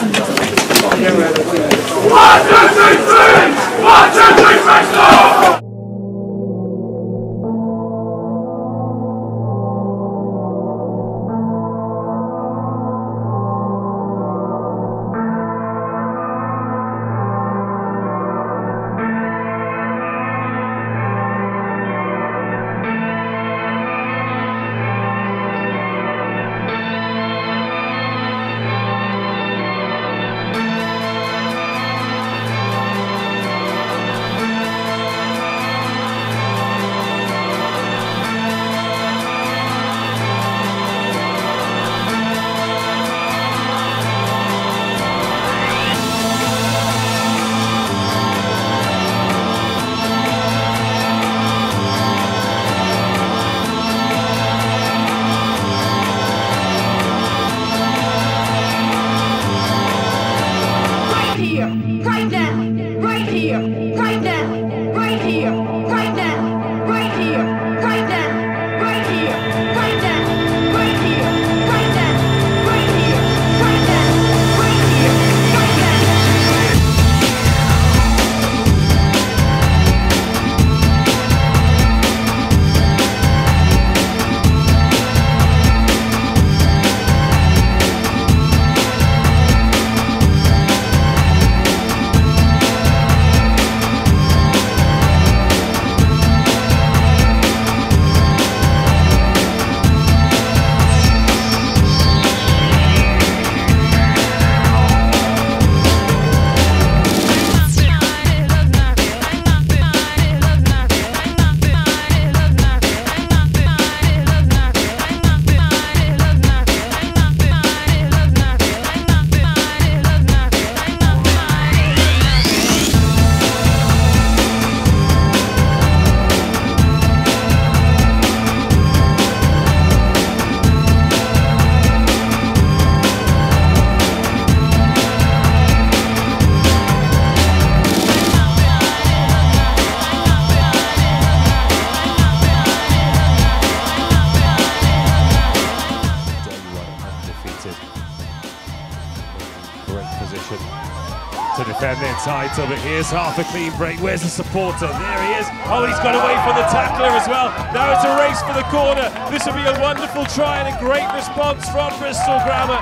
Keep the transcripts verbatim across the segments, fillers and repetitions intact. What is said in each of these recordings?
to defend their title, but here's half a clean break. Where's the supporter? There he is. Oh, he's got away from the tackler as well. Now it's a race for the corner. This will be a wonderful try and a great response from Bristol Grammar.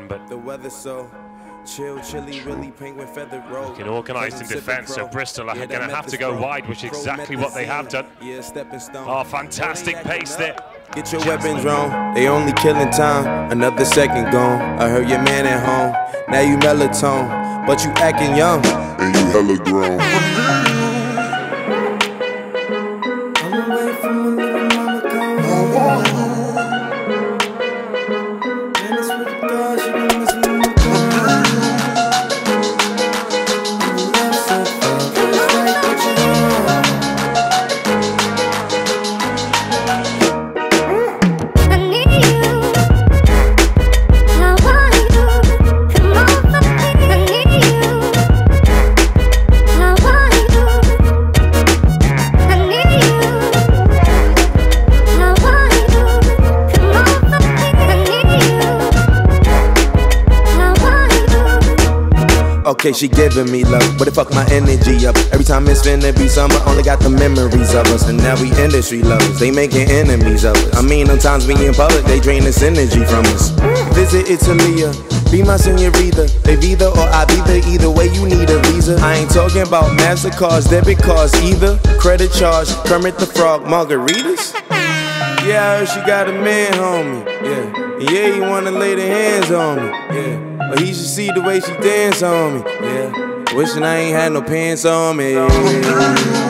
but the weather so chill, chilly, really penguin feathered road. looking organised in defence, so Bristol are yeah, going to have to go wide, which is exactly what they have done. Yeah, stepping stone. Oh, fantastic pace there. Get your weapons wrong, they only killing time. Another second gone. I heard your man at home. Now you melatonin, but you acting young. And you hella grown. I'm away from a little mama gone. And it's with the God, she don't miss me. Okay, she giving me love, but it fuck my energy up. Every time it's finna be summer, only got the memories of us. And now we industry lovers, they making enemies of us. I mean, sometimes we in public, they drain this energy from us. Visit Italy, be my senorita. They either or I be the either way, you need a visa. I ain't talking about MasterCards, debit cards either. Credit charge, Kermit the Frog, margaritas. Yeah, I heard she got a man, homie. Yeah, yeah, he wanna lay their hands on me. Yeah. But he should see the way she dance on me, yeah. Wishing I ain't had no pants on me.